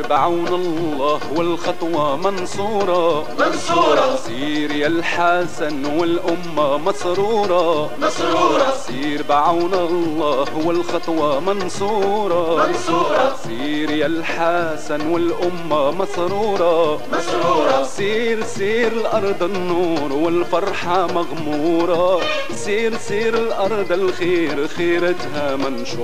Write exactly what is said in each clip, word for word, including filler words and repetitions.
سير بعون الله والخطوة منصورة منصورة. سير يا الحسن والأمة مسرورة مسرورة. سير بعون الله والخطوة منصورة منصورة. سير يا الحسن والأمة مسرورة مسرورة. سير سير الأرض النور والفرحة مغمورة سير سير الأرض الخير خيرتها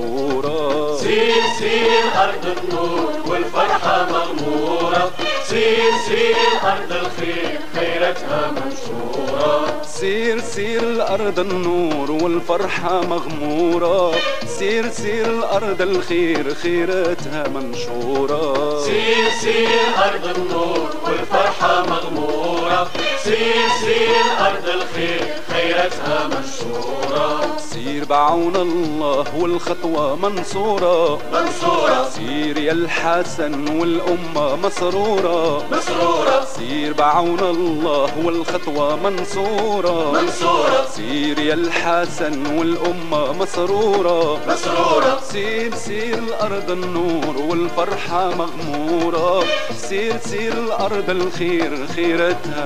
منشورة سير سير أرض النور والفرحة مغمورة سير سير أرض الخير خيرتها منشورة سير سير الأرض النور والفرحة مغمورة سير سير الأرض الخير خيرتها منشورة سير سير أرض النور والفرحة مغمورة سير سير أرض الخير خيرتها منشورة سير بعون الله والخطوة منصورة منصورة. سير يا الحسن والأمة مسرورة مسرورة. سير بعون الله والخطوة منصورة منصورة. سير يا الحسن والأمة مسرورة مسرورة. سير سير الأرض النور والفرحة مغمورة سير سير الأرض الخير خيرتها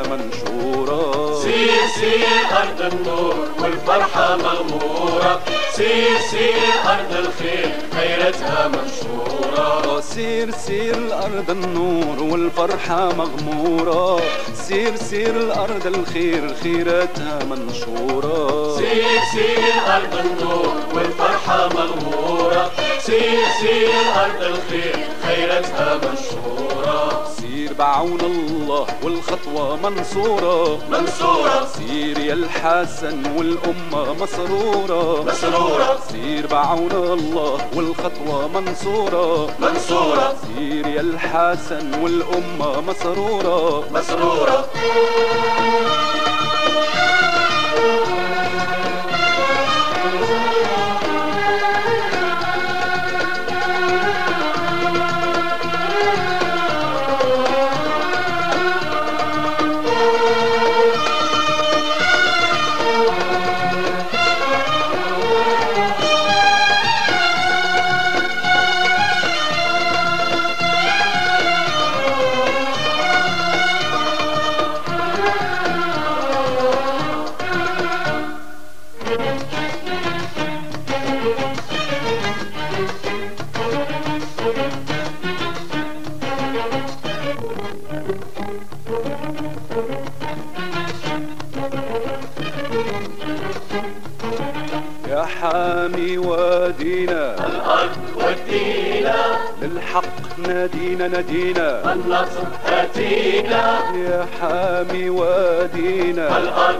منشورة سير سير أرض النور والفرحة مغمورة سير سير أرض الخير خيرتها منشورة سير سير الأرض النور والفرحة مغمورة سير سير الأرض الخير خيرتها منشورة سير سير أرض النور والفرحة مغمورة سير سير أرض الخير خيرتها منشورة سير بعون الله والخطوة منصورة منصورة. سير يا الحسن والأمة مسرورة مسرورة. سير بعون الله والخطوة منصورة منصورة. سير يا الحسن والأمة مسرورة مسرورة. يا حامي وادينا الأرض ودينا للحق نادينا نادينا النصر أتينا يا حامي وادينا الأرض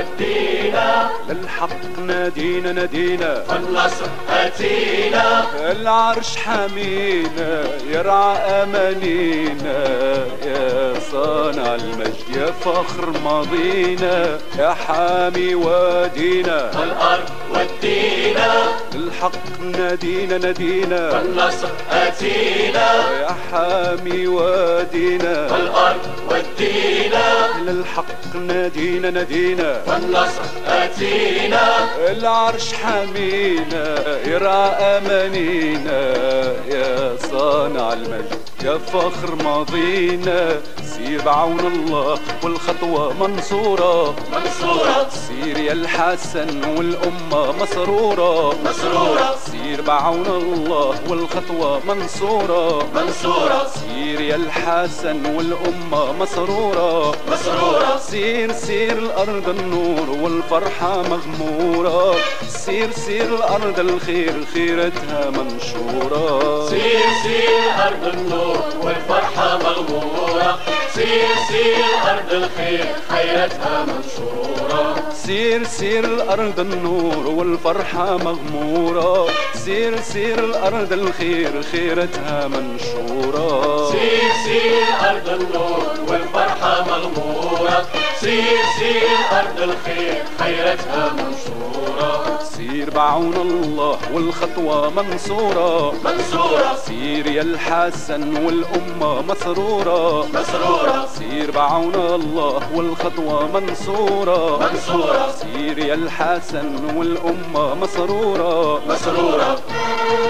ودينا للحق نادينا نادينا النصر أتينا العرش حمينا يرعى أمانينا يا صانع المجد يا فخر ماضينا يا حامي وادينا الأرض ودينا للحق نادينا نادينا النصر أتينا يا حامي وادينا الأرض ودينا للحق نادينا نادينا النصر أتينا العرش حمينا يرعى أمانينا يا صانع المجد يا فخر ماضينا سير بعون الله والخطوة منصورة منصورة. سير يا الحسن والأمة مسرورة مسرورة. سير بعون الله والخطوة منصورة منصورة. سير يا الحسن والأمة مسرورة مسرورة. سير سير الأرض النور والفرحة مغمورة سير سير الأرض الخير خيرتها منشورة سير سير أرض النور والفرحة مغمورة سير سير أرض الخير خيرتها منشورة سير سير الأرض النور والفرحة مغمورة سير سير الأرض الخير خيرتها منشورة سير سير أرض النور والفرحة مغمورة سير سير أرض الخير خيرتها منشورة سير بعون الله والخطوة منصورة منصورة سير يا الحسن والأمة مسرورة مسرورة سير بعون الله والخطوة منصورة منصورة سير يا الحسن والأمة مسرورة مسرورة